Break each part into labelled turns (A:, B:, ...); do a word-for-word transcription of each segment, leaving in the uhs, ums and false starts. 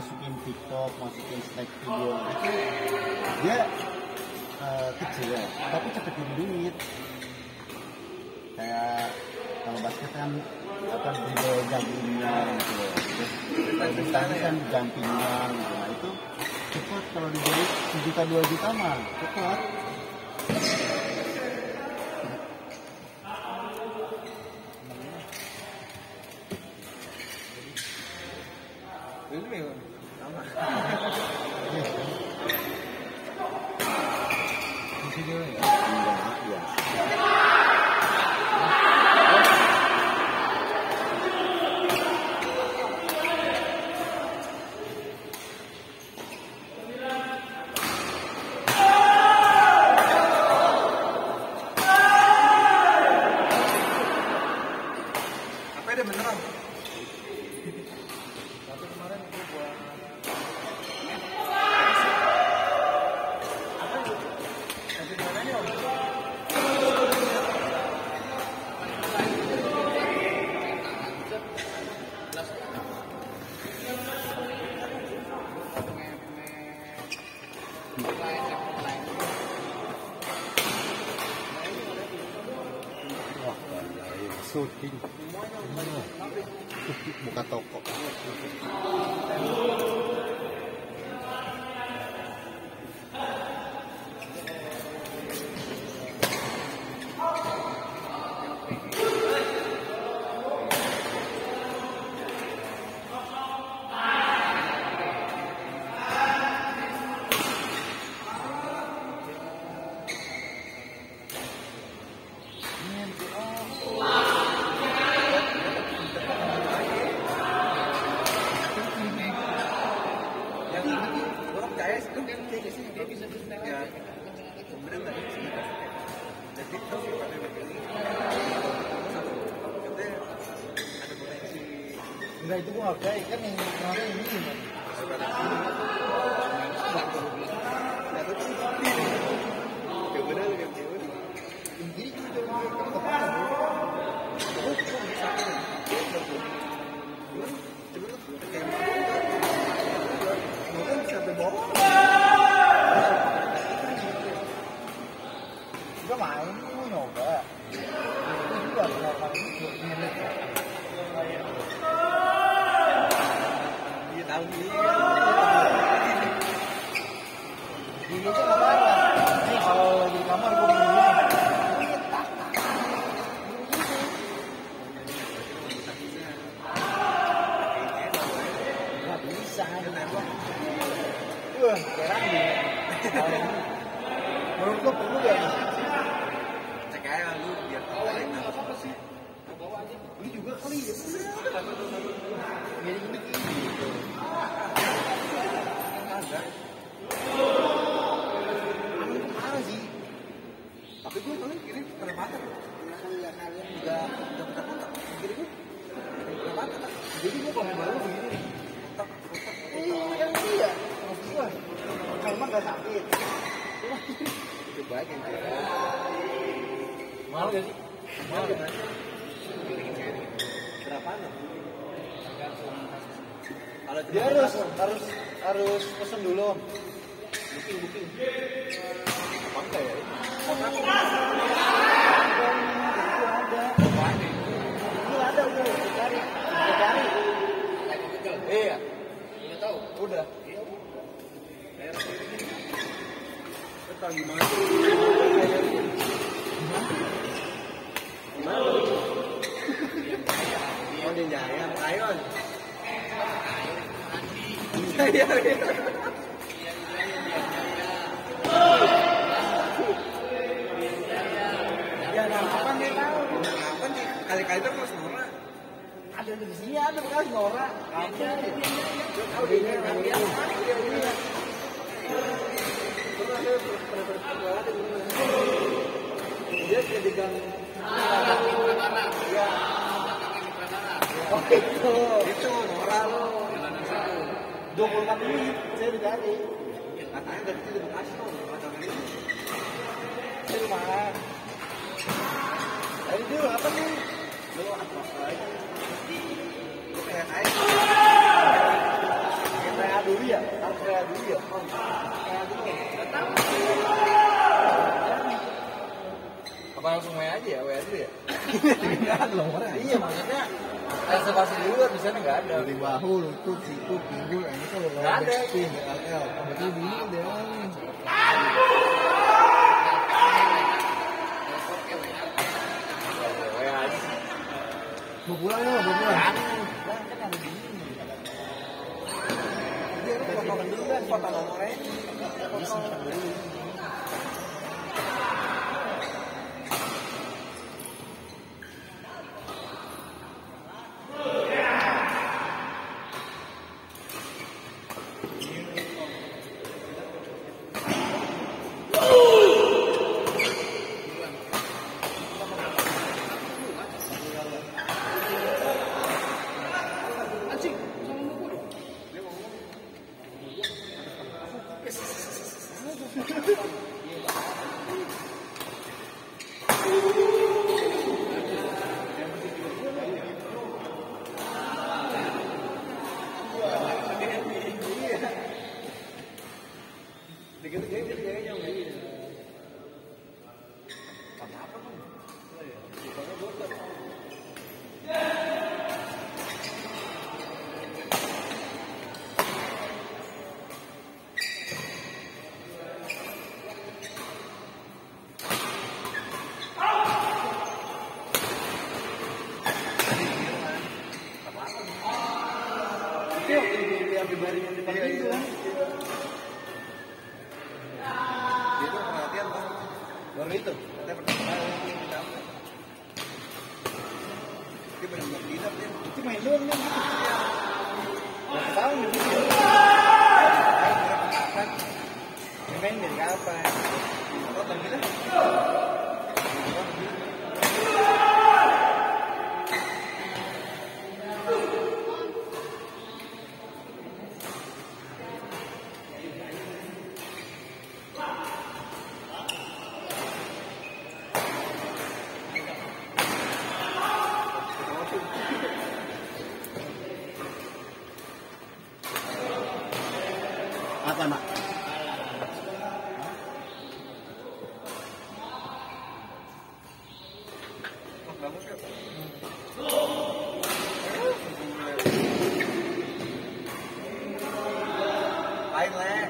A: masukin TikTok, masukin snack video itu dia uh, kecil ya, tapi cepet jadi duit. Kayak kalau basket kan apa dribble jumpingnya gitu loh. Terus kalau di tenis kan jumpingnya gitu. Nah itu cepat kalau dijual sejuta dua juta mah cepat.
B: Ini sama. Di sini ya.
A: Iya.
B: Apa ada beneran? Tapi kemarin itu buat apa itu? Tapi mana om?
A: Syuting buka toko. Enggak, itu gua oke kan yang kemarin ini kan. Ini juga mau kepala. Juga main, mau nyoba. Itu juga berapa ini menit.
B: Dia tahu ini.
A: Di itu nggak apa-apa. Ini kalau lagi di kamar gue begini. Nggak bisa. Wah, sekarang nih. Menurut lo perlu ya?
B: Cek aja lu biar tahu aja apa sih.
A: Ini juga kali ya. Jadi ini gitu.
B: Ada.
A: Mana sih?
B: Tapi gue kali kiri pernah makan.
A: Udah
B: Udah udah pernah makan. Kiri gue pernah makan.
A: jadi gue kalau baru begini nih.
B: Otak otak.
A: Iya kan iya. Maksud gue, kalau mah gak sakit.
B: Itu baik yang kira.
A: Mahal gak sih?
B: Mahal kan? Berapa nih? Kalau
A: Dia harus harus harus pesen dulu.
B: booking booking. Apa enggak ya?
A: Ada, itu ada. Itu ada udah, udah cari, udah cari. Iya.
B: Udah tahu?
A: Udah.
B: Tahu gimana? Gimana? Oh dia jaya, ayon. Iya iya. Ya kapan dia tahu? Kapan sih? Kali-kali tuh kalau semua
A: Ada di sini ada bekas Nora. Ada.
B: tahu dia kan dia. Dia jadi gang. Iya.
A: Oh itu.
B: Itu Nora lo.
A: dua puluh empat menit saya udah cari.
B: Katanya dari situ Bekasi tuh. Katanya ini.
A: Saya lumayan. Tadi dulu apa nih?
B: Lu apa lagi? Lu kayak air.
A: Kayak
B: Berat loh orang. Iya maksudnya reservasi di luar di sana nggak ada.
A: Dari bahu, lutut, siku, pinggul, ini tuh low
B: Nggak ada.
A: back spin, L L. Betul gini deh. Mau pulang ya, mau pulang.
B: Kan ada di sini. Dia lu fotokan dulu kan, foto nomornya. Foto. Baru itu, kita pertama kali ini dapat. Dia benar-benar tidak dia. Itu main doang kan? Berapa tahun dia video? Dia main dari kapan? Oh, tahun kita?
A: Apa nak?
B: Thailand.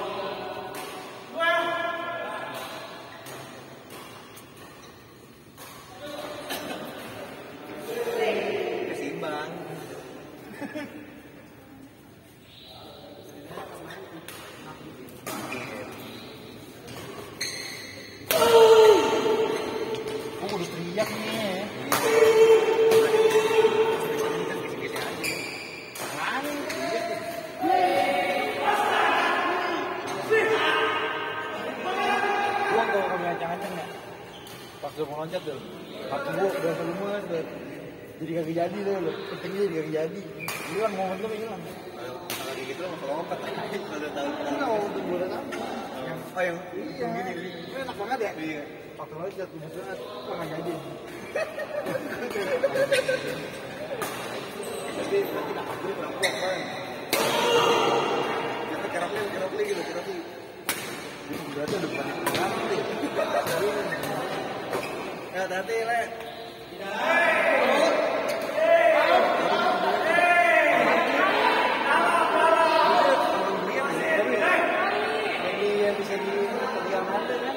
B: Kesimbang.
A: Oh, udah teriak nih.
B: Gua kalau kamu ngacang-ngacang ya, pas udah mau loncat tuh, hati gua udah lemes, udah jadi kagak jadi deh lo, pentingnya jadi kagak jadi. Hilang momen tuh hilang.
A: Kalau kayak gitu mau lompat lagi. Udah tahu.
B: Enggak mau tuh gua udah tahu.
A: Yang oh yang
B: Iya,
A: gini gini.
B: ini enak banget ya.
A: Iya.
B: Pas loncat, lemes banget, kok nggak jadi. Jadi nanti dapat dulu kurang kuat kan.
A: Kita kerapnya kerapnya gitu kerapnya.
B: Berarti udah bukan itu lagi.
A: Ya tadi le.
B: Jadi yang bisa dilihat ada kan.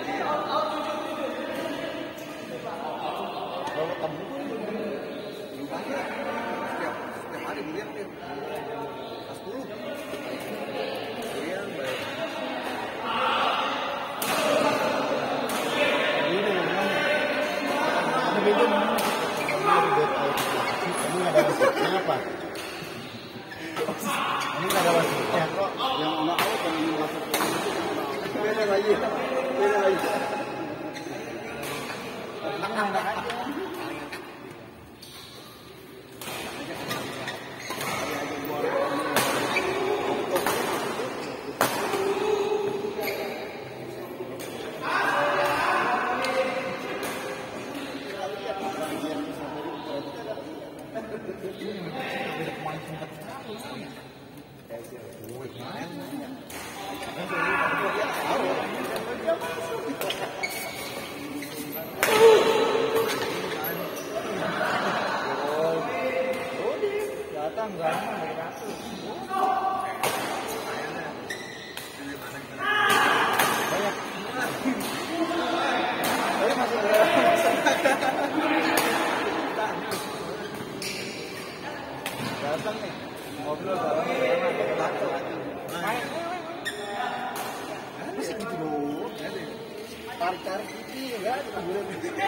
B: Kalau ketemu
A: Lubangnya setiap setiap hari dilihat dia. Pas sepuluh. Iya baik.
B: ini memang
A: Ada beda mana? Ini ada wasitnya apa? Ini ada wasitnya kok. Yang anak out yang ini masuk ke itu beda lagi. Beda lagi.
B: tenang enak aja. tarik-tarik ini enggak ada kuburan.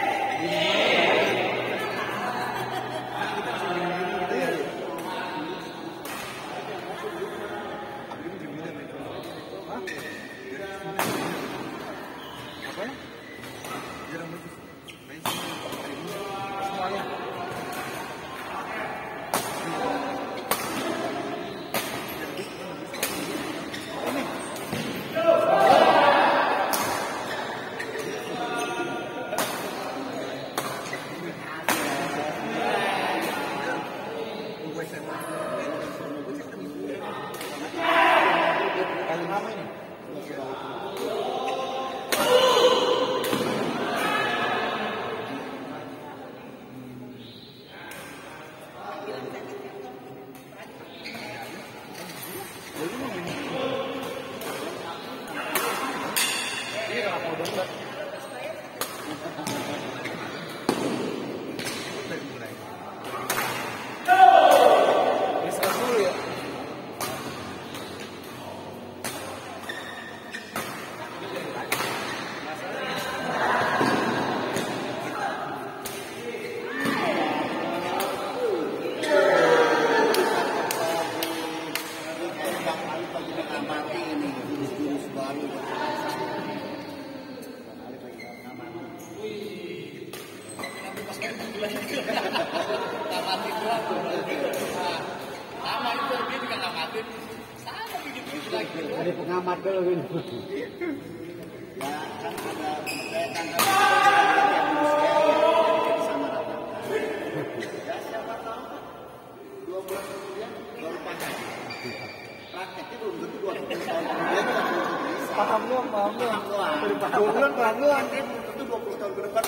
A: Ada pengamat dulu gitu. Ya kan ada kayak tanggal manusia ya sama rata. Ya siapa tahu dua bulan kemudian baru pakai. Prakteknya belum tentu dua puluh tahun kemudian bisa.
B: Paham lu, paham lu.
A: Dua bulan paham lu, nanti belum tentu dua puluh tahun ke depan.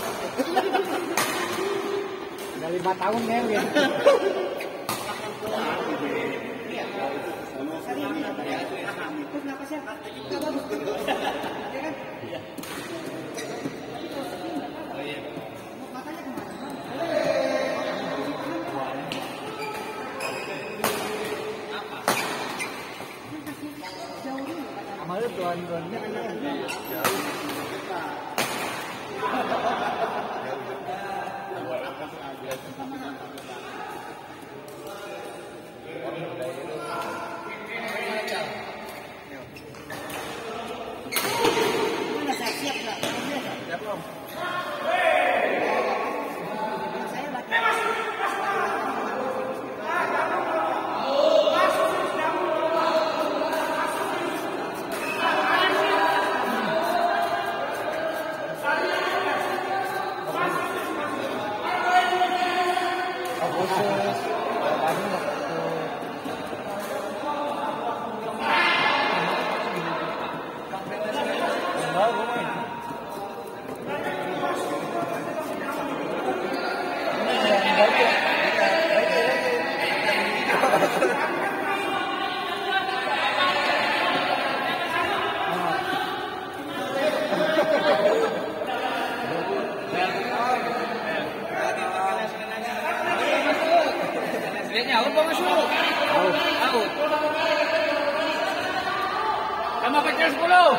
B: Udah lima tahun ya gitu.
A: Akan keluar gitu. Iya, sama sekali ya. Itu kenapa sih praktek itu nggak bagus? Ya kan? Iya. Makanya kemana? Apa? Jauh dulu.
B: Amalnya tuan-tuannya kan
A: jauh.
C: Sama kecil sepuluh.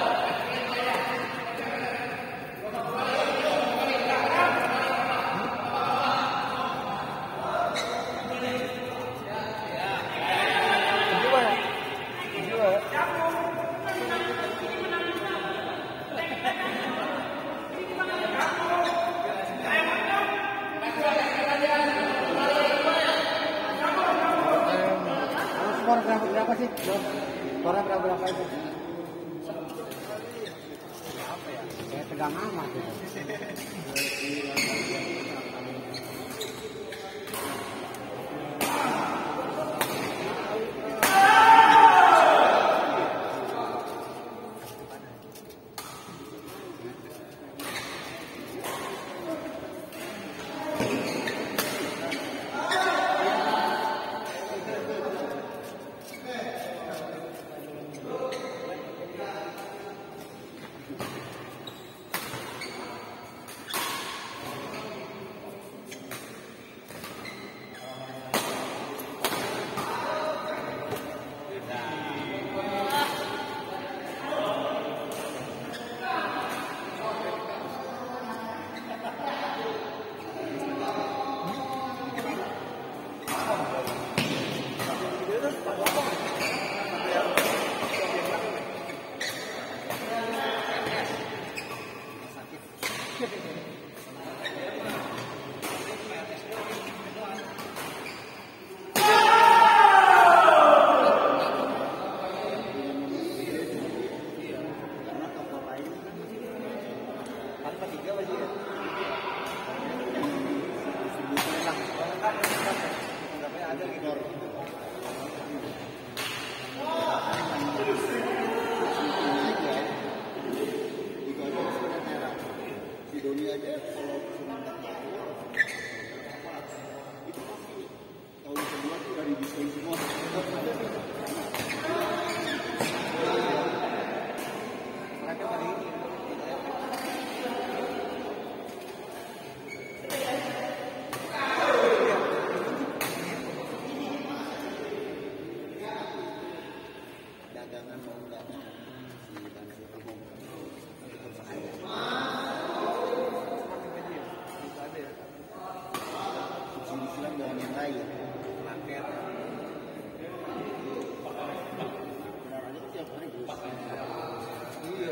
B: Skor berapa berapa sih? Skornya berapa berapa itu? Kayak tegang amat gitu.
A: dagangan mau enggak si bantu umum tetap saya. Subsidi dengan yang lain, market. Benar aja tiap hari gus. Iya.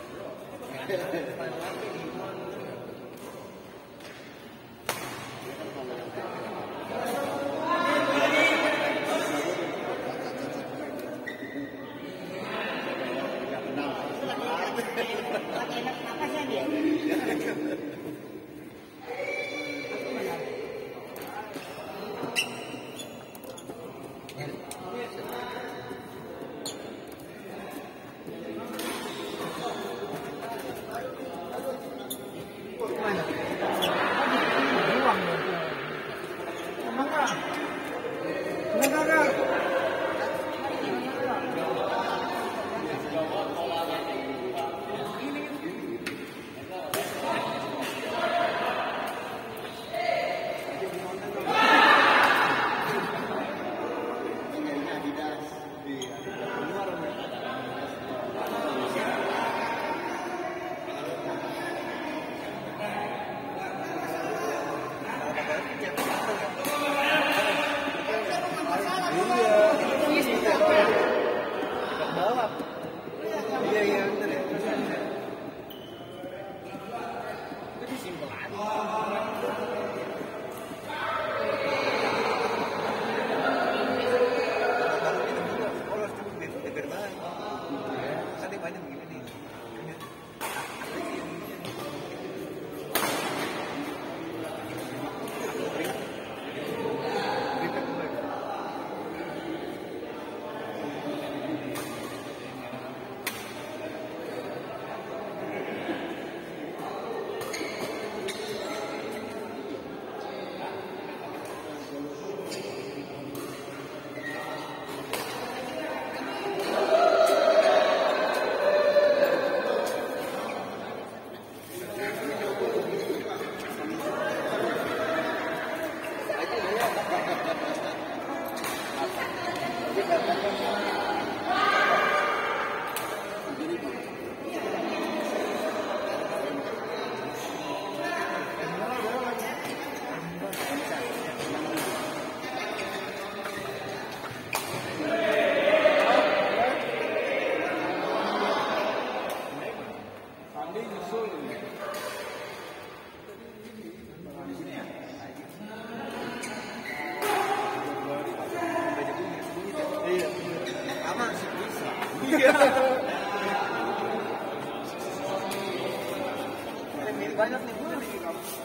B: Banyak nih gue nih.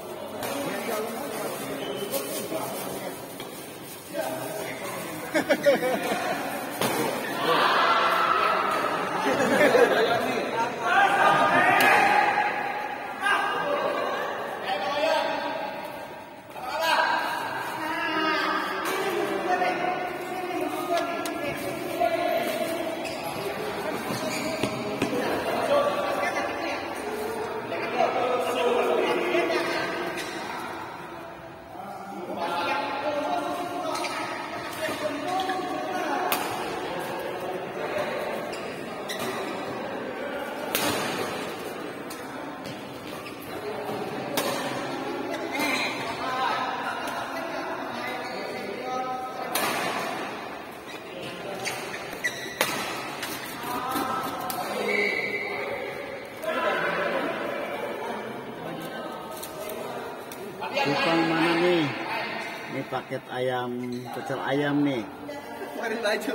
A: Tukang mana nih? Ini paket ayam, pecel ayam nih.
B: Pakai baju.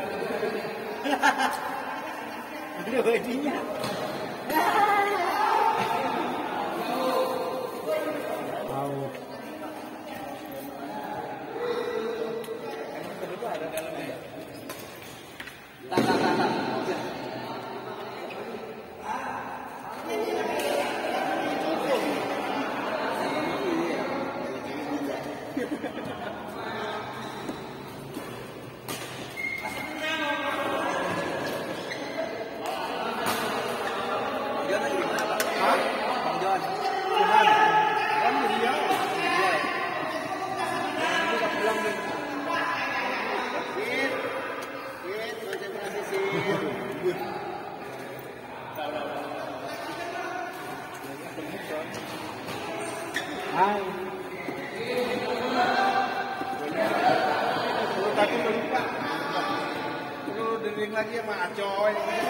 A: Ada bajunya. Wow.
B: Tak, tak, tak, tak.
A: Wait, wait, wait,
B: Hai.
A: Lu tadi lupa. Lu dering lagi sama Acoy.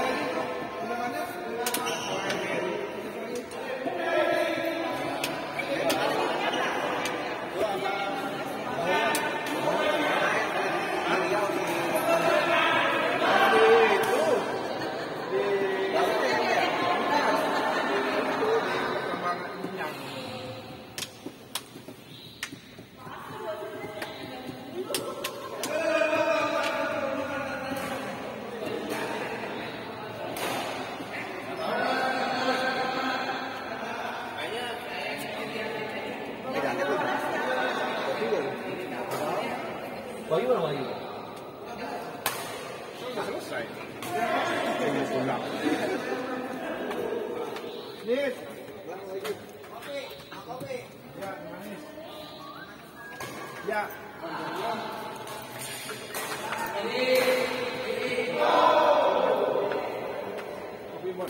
B: Wahyu mana Wahyu?
A: Sudah selesai. Ini pulang. Nih, ulang lagi. Kopi, kopi. Ya, manis. Ya. Kopi bon.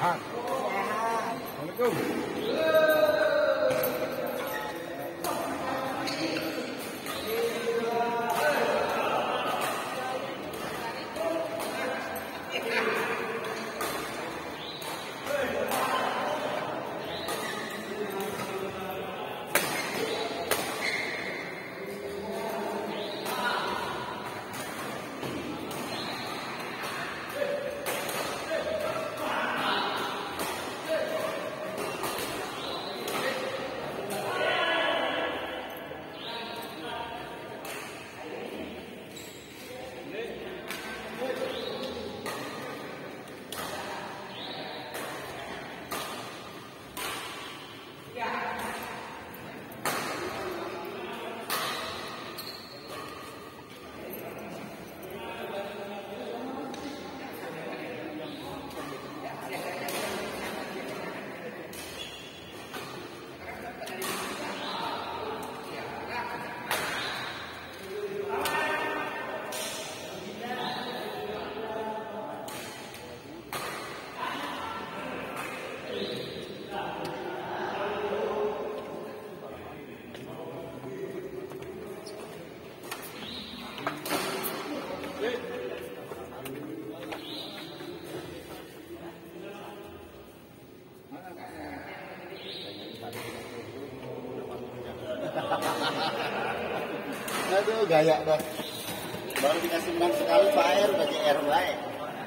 B: Sehat. Assalamualaikum.
A: Aduh, gaya dah. Baru dikasih ban sekali Pak Air udah J R baik.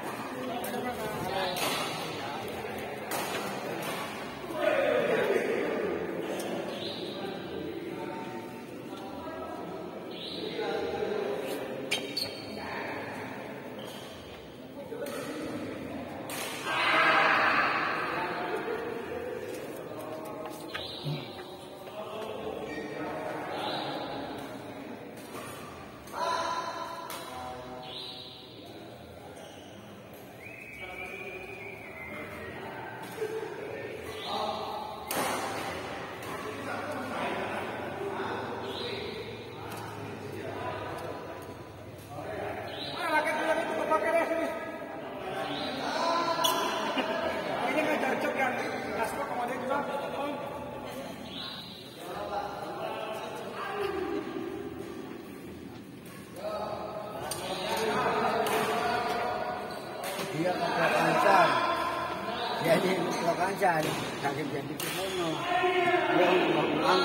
D: Dia ke kancan, jadi ke kancan, sakit jadi ke sono. Dia mau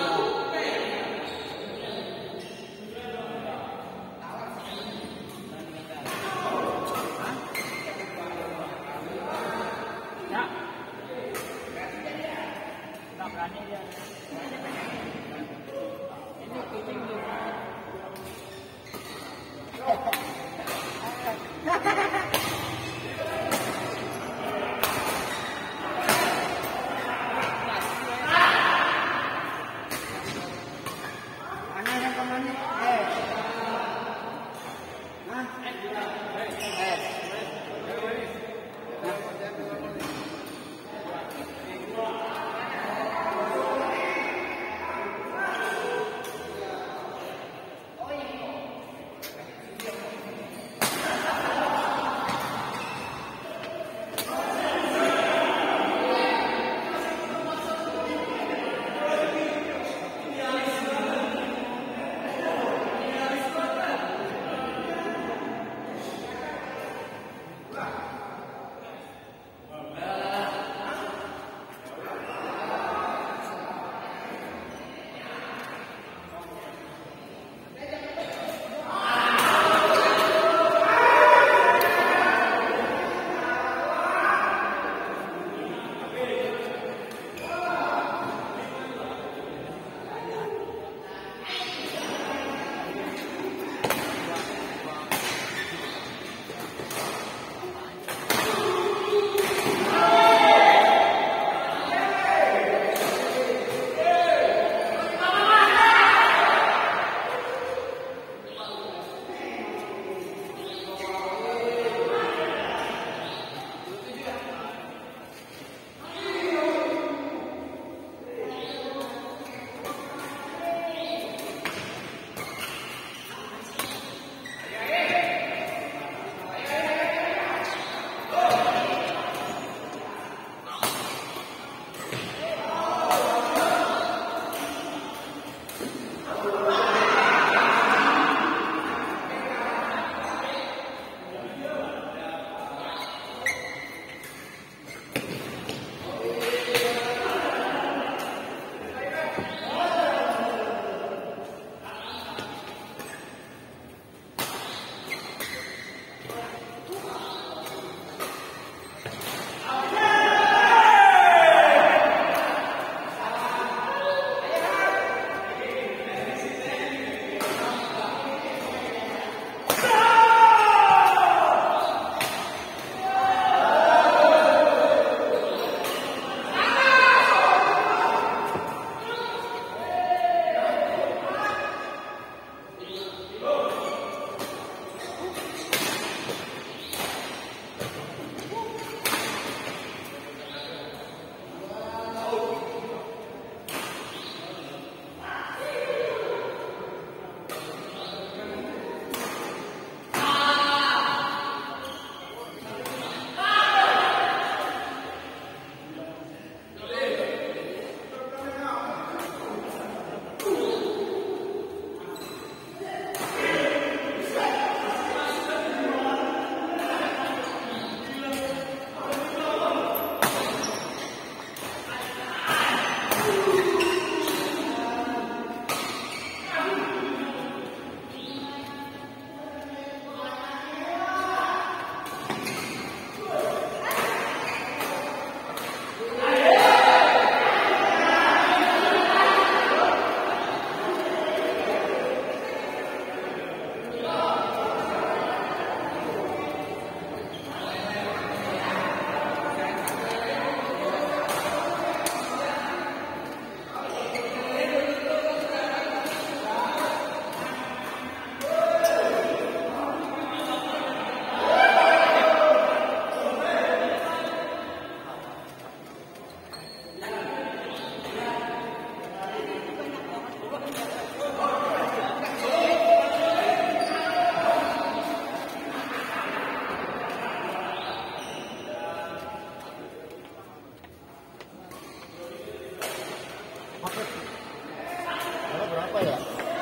B: ya.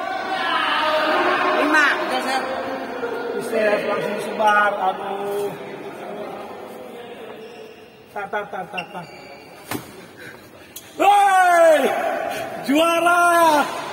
D: Lima, geser.
B: Istirahat langsung sebar, aduh. Tak, tak, tak, tak, tak. Hei! Juara!